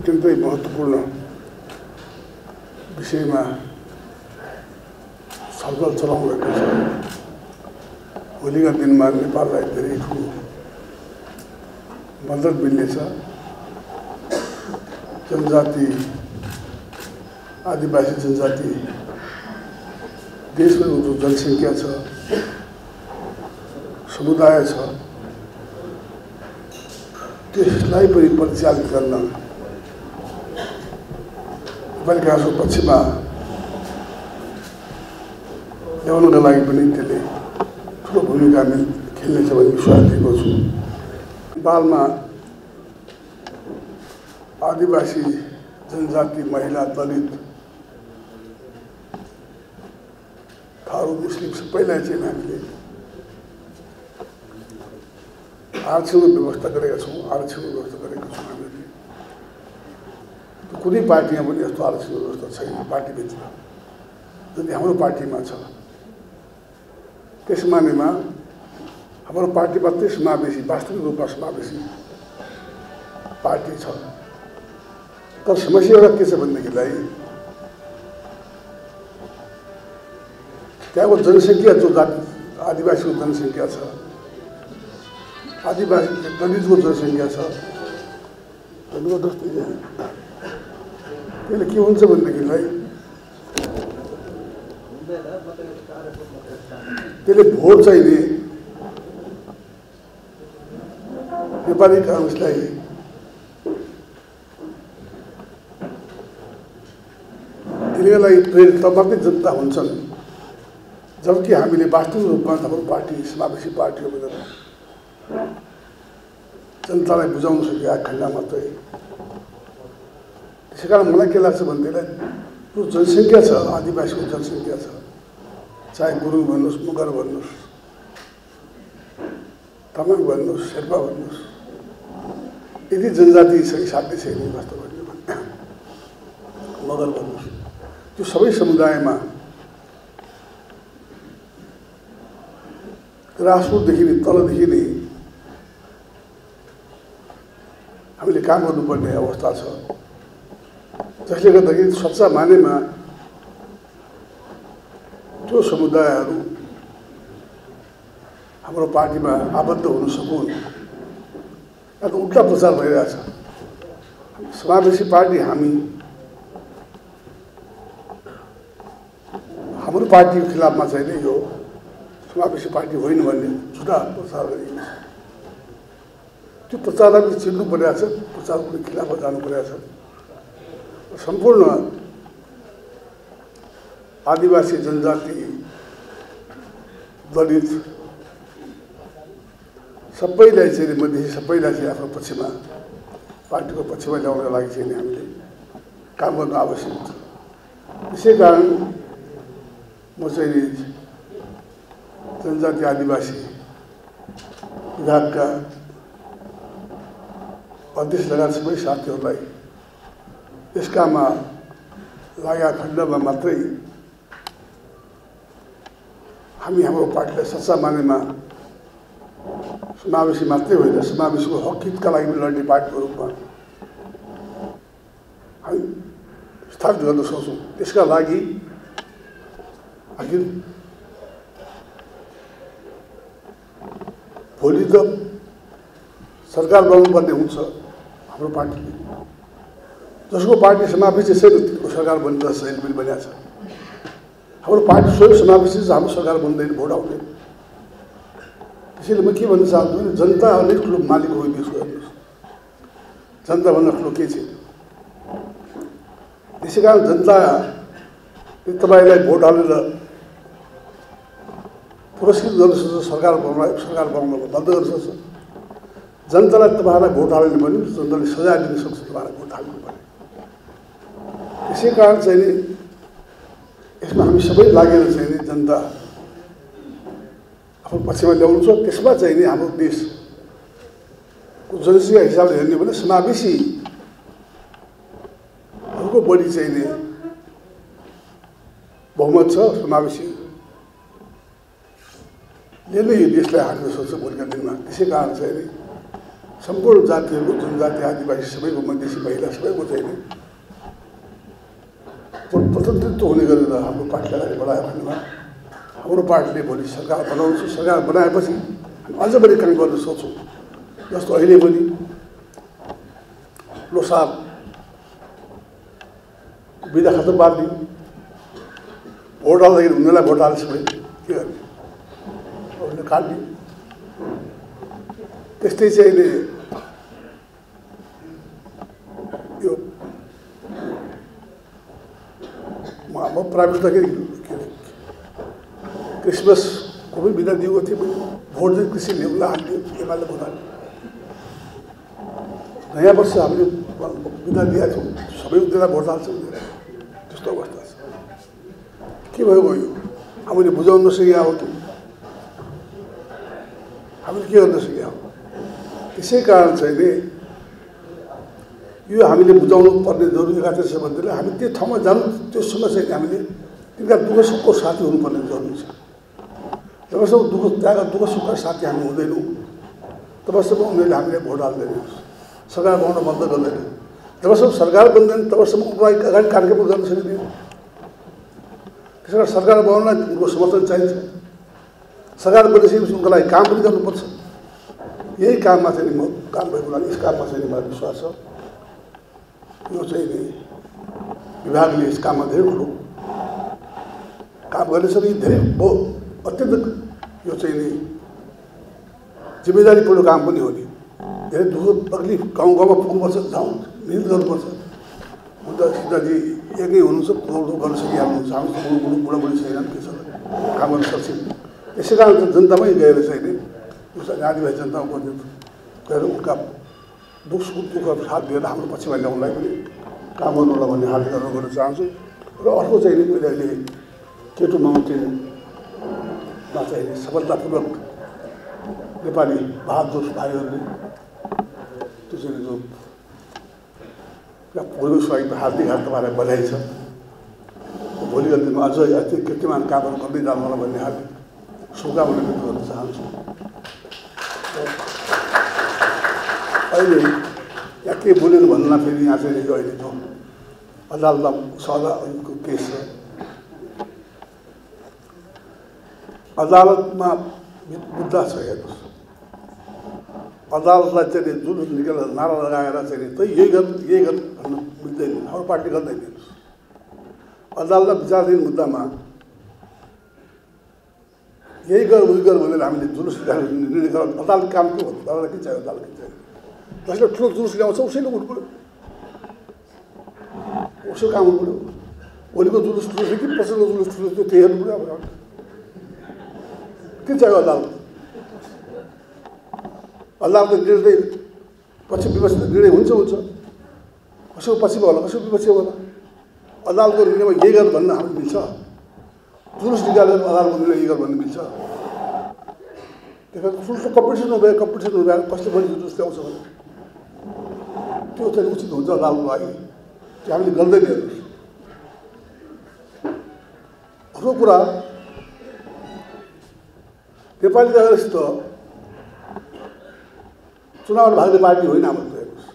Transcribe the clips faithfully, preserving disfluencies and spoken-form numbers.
अत्यन्तै महत्त्वपूर्ण विषयमा छलफल चलाउनु भएको छ। भोलिका दिनमा नेपाललाई धेरै ठुलो मद्दत मिल्नेछ। जनजाति आदिवासी जनजाति देशमा जो जनसङ्ख्या छ, समुदाय छ, त्यसलाई पनि परिचालित गर्न विकासको पक्षमा ल्याउनका लागि पनि त्यसले ठुलो भूमिका खेल्नेछ भन्ने विश्वास लिएको छु। नेपालमा आदिवासी जनजाति, महिला, दलित, थारू, मुस्लिम सबैलाई चाहिँ हामीले आरक्षणको व्यवस्था गरेका छौँ। आरक्षणको व्यवस्था गरेका छौँ हामीले। कुनै पार्टीमा पनि यस्तो आरक्षणको व्यवस्था छैन पार्टीभित्र। जति हाम्रो पार्टीमा छ त्यस मानेमा हाम्रो पार्टी मात्रै समावेशी, वास्तविक रूपमा समावेशी पार्टी छ। तर समस्या एउटा के छ भनेदेखिलाई त्यहाँको जनसङ्ख्या जो जाति आदिवासीको जनसङ्ख्या छ, आदिवासी दलितको जनसङ्ख्या छ, त्यसले के हुन्छ भनेदेखिलाई त्यसले भोट चाहिने नेपाली काङ्ग्रेसलाई तिनीहरूको लागि प्रेरित मात्रै जनता हुन्छन्, जबकि हामीले वास्तविक रूपमा हाम्रो पार्टी समावेशी पार्टी हो भनेर जनतालाई बुझाउन सकिया खण्ड मात्रै। त्यसै कारण मलाई के लाग्छ भनेदेखिलाई जो जनसङ्ख्या छ, आदिवासीको जनसङ्ख्या छ, चाहे गुरुङ भन्नुहोस्, मगर भन्नुहोस्, तामाङ भन्नुहोस्, शेर्पा भन्नुहोस्, यदि जनजाति सही साध्य छैन वास्तव भन्नु मगर भन्नुहोस्, त्यो सबै समुदायमा ग्रासरुटदेखि नै तलदेखि नै हामीले काम गर्नुपर्ने अवस्था छ। जसले गर्दाखेरि सच्चा मानेमा त्यो समुदायहरू हाम्रो पार्टीमा आबद्ध हुन सकुन्। यहाँ त उल्टा प्रचार भइरहेछ। समावेशी पार्टी हामी हाम्रो पार्टीको खिलाफमा चाहिँ नै यो समावेशी पार्टी होइन भन्ने झुटा प्रचार गरिएको छ। त्यो प्रचारलाई पनि चिन्नु परिरहेछ, प्रचारको पनि खिलाफमा जानु परिरहेछ। सम्पूर्ण आदिवासी जनजाति, दलित सबैलाई चाहिँ मधेसी सबैलाई चाहिँ आफ्नो पक्षमा पार्टीको पक्षमा ल्याउनका लागि चाहिँ हामीले काम गर्न आवश्यक छ। त्यसै कारण म चाहिँ जनजाति आदिवासी विभागका अध्यक्ष लगायत सबै साथीहरूलाई यस काममा लागेका खण्डमा मात्रै हामी हाम्रो पार्टीलाई सच्चा मानेमा समावेशी मात्रै होइन, समावेशीको हक हितका लागि पनि लड्ने पार्टीको रूपमा हामी स्थापित गर्न सक्छौँ। त्यसका लागि आखिर भोलि त सरकार बनाउनुपर्ने हुन्छ हाम्रो पार्टीले। जसको पार्टी समावेशी छैन त्यसको सरकार बन्द छैन पनि बनिएको छ। हाम्रो पार्टी स्वयं समावेशी छ, हाम्रो सरकार बन्दैन, भोट आउँदैन। त्यसैले म के भन्न चाहन्छु भने जनता अनेक ठुलो मालिक हो देशको। हेर्नुहोस्, जनताभन्दा ठुलो के छैन। त्यसै कारण जनता तपाईँलाई भोट हालेर पुरस्कृत गर्न सक्छ, सरकार बनाउन सरकार बनाउन बन्द गर्न सक्छ। जनतालाई तपाईँहरूलाई भोट हाल्ने भने जनताले सजाय दिन सक्छ तपाईँलाई भोट हाल्नु पर्ने। त्यसै कारण चाहिँ नि यसमा हामी सबै लागेर चाहिँ नि जनता आफ्नो पक्षमा ल्याउनु छ। त्यसमा चाहिँ नि हाम्रो देशको जनसङ्ख्या हिसाबले हेर्ने भने समावेशीहरूको बढी चाहिँ नि बहुमत छ। समावेशी ले नै यो देशलाई हार्न सक्छ भोलिका दिनमा। त्यसै कारण चाहिँ नि सम्पूर्ण जातिहरूको जनजाति आदिवासी सबैको मधेसी महिला सबैको चाहिँ नि प्रतिनिधित्व हुने गरेर हाम्रो पार्टीलाई अगाडि बढायो भनेमा हाम्रो पार्टीले भोलि सरकार बनाउँछु सरकार बनाएपछि अझ बढी काम गर्न सक्छौँ। जस्तो अहिले पनि लोसार बिदा खत्तम पार्ने भोट हाल्दाखेरि हुनेलाई भोट हाल्छ सबै के गर्ने उसले काट्ने। त्यस्तै चाहिँ अहिले यो म प्राइभेट के अरे क्रिसमसको पनि बिदा दिएको थिएँ मैले भोट चाहिँ कृषि ल्याउला हाल्यो एमाले भोट हाल्यो। नयाँ वर्ष हामीले बिदा दिएका छौँ सबै उनीहरूलाई भोट हाल्छ त्यस्तो अवस्था छ। के भयो गयो हामीले बुझाउन नसकिया हो कि हामीले के गर्न सकिया हो। त्यसै कारण चाहिँ नि यो हामीले बुझाउनु पर्ने जरुरी छ भनेदेखि हामी त्यो ठाउँमा जानु त्यससँग चाहिँ हामीले तिनका दुःख सुखको साथी हुनुपर्ने जरुरी छ। जबसम्म दुःख त्यहाँका दुःख सुखका साथी हामी हुँदैनौँ तबसम्म उनीहरूले हामीले भोट हाल्दैन सरकार बनाउन बन्द गर्दैन। जबसम्म सरकार बन्दैन तबसम्म उनीहरूलाई अगाडि कार्यक्रम गर्न सकिँदैन। त्यस कारण सरकार बनाउनलाई उनको समर्थन चाहिन्छ। सरकार बनेपछि उनको लागि काम पनि गर्नुपर्छ। यही काममा चाहिँ म काम भएको लागि यस काममा चाहिँ मलाई विश्वास छ। यो चाहिँ नि विभागले यस काममा धेरै ठुलो काम गर्नेछ नि धेरै बहुत अत्यन्त यो चाहिँ नि जिम्मेदारीपूर्ण काम पनि हो नि। धेरै दुःख तकलिफ गाउँ गाउँमा पुग्नुपर्छ जाउँ मिहिनेत गर्नुपर्छ। अन्त सीताजी एकै हुनुहुन्छ दौड गर्न सकिहाल्नुहुन्छ हामी बुढो बुढाबुढी छैन के छ काम गर्न सक्छौँ। यसै कारण जनतामै गएर चाहिँ नि उसलाई आदिवासी जनतामा गएर उनका दुःख सुख दुःख साथ दिएर हाम्रो पक्षमा ल्याउनलाई पनि काम गर्नुलाई भन्ने हात गर्न गर्न चाहन्छु। र अर्को चाहिँ नि मैले अहिले केटु माउन्टेनमा चाहिँ सफलतापूर्वक नेपाली बहादुर भाइहरूले त्यो चाहिँ जो पूर्वको लागि हार्दिक हात तपाईँलाई बधाई छ। भोलिको दिनमा अझ अति कीर्तिमान कामहरू गर्दै जानु होला भन्ने हार्दिक शुभकामना व्यक्त गर्न चाहन्छु। अहिले यहाँ के बोलेर भन्नुमा फेरि यहाँ चाहिँ अहिले जो अदालतमा सदाको केस छ अदालतमा मुद्दा छ हेर्नुहोस्। अदालतलाई चाहिँ जुन निकालेर नारा लगाएर चाहिँ त यही गर यही गर भन्नु मिल्दैन। हाम्रो पार्टी गर्दैन। अदालतमा विचाराधीन मुद्दामा यही गर उही गर भनेर हामीले जुलुस निर्णय गर अदालत काम के हो अदालत के चाहियो अदालत के चाहियो जसले ठुलो जुलुस ल्याउँछ उसैले उठ्नु पऱ्यो उसको काम हुनु पऱ्यो। भोलिको जुलुस ठुलो थियो कि पछिल्लो जुलुस ठुलो थियो त्यही हेर्नु पऱ्यो। अब के चाहियो अदालत अदालतको निर्णय पछि विपक्षी निर्णय हुन्छ हुन्छ कसैको पछि होला कसैको विपक्षी होला। अदालतको निर्णयमा यही गर भन्न हामी मिल्छ। जुलुस निकालेर अदालतको निर्णय यही गर भन्नु मिल्छ। त्यही कारण ठुल्ठुलो कम्पिटिसन हुँदैन कम्पिटिसन हुँदैन कसले बढी जुलुस ल्याउँछ भने त्यो चाहिँ उचित हुन्छ अदालतको लागि त्यो हामीले गर्दैन। हेर्नुहोस् अर्को कुरा नेपाली काङ्ग्रेस त चुनावमा भाग्ने पार्टी होइन। हाम्रो हेर्नुहोस्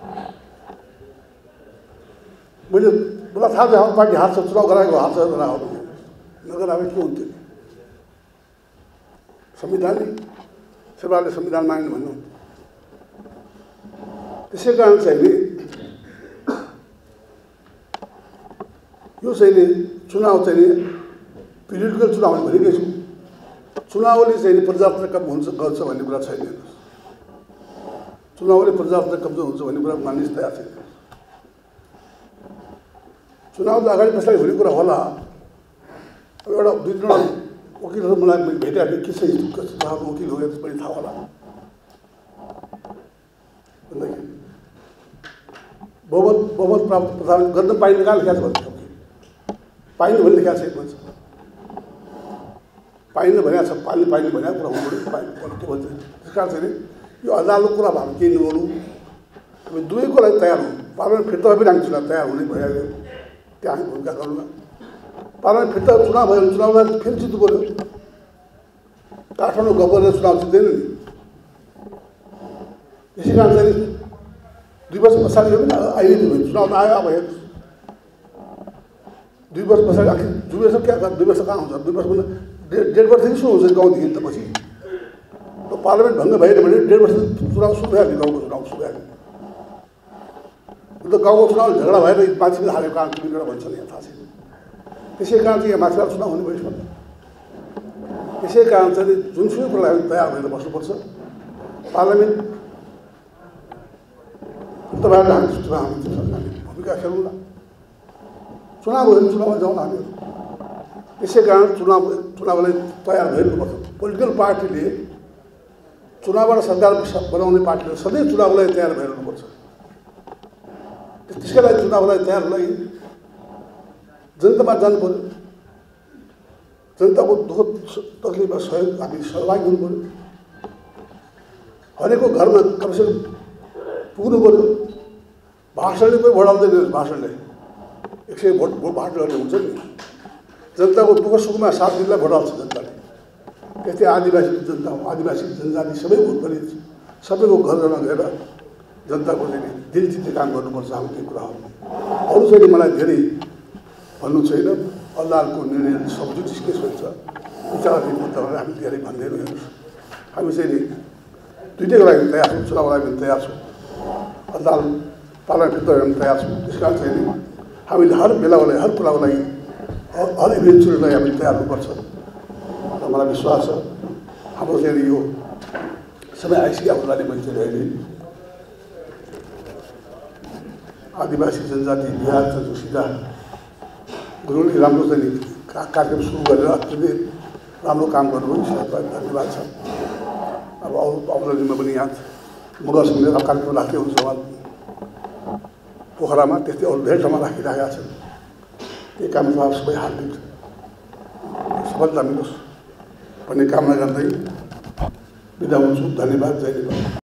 मैले मलाई थाहा छ हाम्रो पार्टी हार्छ चुनाव गराएको हार्छ नगराएको नगराएको के हुन्थ्यो। संविधान सेवाले संविधान माग्ने भन्नु। त्यसै कारण चाहिँ नि यो चाहिँ नि चुनाव चाहिँ नि पोलिटिकल चुनाव भनेकै छु। चुनावले चाहिँ नि प्रजातन्त्र कम हुन्छ गर्छ भन्ने कुरा छैन। चुनावले प्रजातन्त्र कब्जा हुन्छ भन्ने कुरा मानिस तयार छैन। चुनाव त अगाडि पछाडि हुने कुरा होला। अब एउटा दुई तिनवटा वकिलहरू मलाई भेटेर के छ कस्तो वकिल हो यस पनि थाहा होला भन्दाखेरि बहुमत बहुमत प्राप्त प्रधान गर्न पाइने कहाँ लेखाएको छ भन्छ पाइनु भने लेखाएको छैन भन्छ पाइनु भनेको छ पाइनु पाइनु भनेको कुरा हुनु पाइनु के भन्छ। त्यस कारण चाहिँ यो अदालतको कुरा हामी केही नगरौँ। हामी दुवैको लागि तयार हौँ। पार्लियामेन्ट फिर्ता पनि हामी चुनाव तयार हुनै भइहाल्यो त्यहाँ हामी भूमिका गरौँ न। पार्लियामेन्ट फिर्ता चुनाव भयो भने चुनावलाई फेरि जित्नु पऱ्यो। काठमाडौँ गफ गरेर चुनाव जित्दैन नि। यसै कारण चाहिँ दुई वर्ष पछाडि हो भने अहिले चुनाव आयो अब हेर्नुहोस् दुई वर्ष पछाडि आखिर दुई वर्ष क्या दुई वर्ष कहाँ हुन्छ दुई वर्ष भन्दा डेढ डेढ वर्षदेखि सुरु हुन्छ गाउँदेखि त पछि पार्लियामेन्ट भङ्ग भएन भने डेढ वर्ष चुनाव सुरु भइहाल्यो गाउँको चुनाव सुरु भइहाल्यो अन्त गाउँको चुनाव झगडा भएर मान्छेले हालेको कारण बिग्रेर भन्छ नि थाहा छैन त्यसै कारण चाहिँ यहाँ माथिबाट चुनाव हुने भइसक्यो त्यसै कारण चाहिँ जुनसुकै कुरालाई हामी तयार भएर बस्नुपर्छ पार्लियामेन्ट तपाईँहरूले हामी चुनाव हामी भूमिका खेलौँला चुनाव भयो भने चुनावमा जाउँ हामीहरू त्यसै कारण चुनाव चुनावलाई तयार भइरहनुपर्छ पोलिटिकल पार्टीले चुनावबाट सरकार बनाउने पार्टीले सधैँ चुनावलाई तयार भइरहनुपर्छ त्यसकै लागि चुनावलाई तयार लागि जनतामा जानु पऱ्यो जनताको दुःख तकलिफमा सहयोग हामी सहभागी हुनु पऱ्यो हरेकको घरमा कमसेकम पुग्नु पऱ्यो भाषणले कोही भोट आउँदैन भाषणले एक सय भोट भोट भाट गर्ने हुन्छ नि जनताको दुःख सुखमा साथ दिनलाई भोट आउँछ जनताले त्यस्तै आदिवासी जनता आदिवासी जनजाति सबै भोट गरिन्छ सबैको घर घरमा गएर जनताको चाहिँ दिल जित्ने काम गर्नुपर्छ हाम्रो त्यो कुरा हो अरू चाहिँ मलाई धेरै भन्नु छैन अल्लाहको निर्णय सब जुटिसकै सोच्छ विचाराधीन मुद्दाहरू हामी धेरै भन्दैनौँ हेर्नुहोस् हामी चाहिँ नि दुइटैको लागि तयार छौँ चुनावको लागि पनि तयार छौँ अल्लाह पार्लियामेन्ट पनि तयार छौँ त्यस कारण चाहिँ नि हामीले हर बेलाको हर कुराको लागि हर इभेन्चुअलीलाई हामी तयार हुनुपर्छ र मलाई विश्वास छ हाम्रो चाहिँ यो समय आइसकेको हुनाले मान्छेले अहिले आदिवासी जनजाति बिहार छ जो सिधा गुरुङले राम्रो चाहिँ कार्यक्रम सुरु गरेर अत्यन्तै राम्रो काम गर्नुभयो सायद धन्यवाद छ अब आउँदो दिनमा पनि यहाँ मगरसँग लिएर कार्यक्रम राख्दै हुन्छ उहाँ पोखरामा त्यस्तै अरू धेरै ठाउँमा राखिरहेका छन् त्यही काममा सबै हार्दिक सफलता मिलोस् भन्ने कामना गर्दै बिदा हुन्छु धन्यवाद जय नेपाल।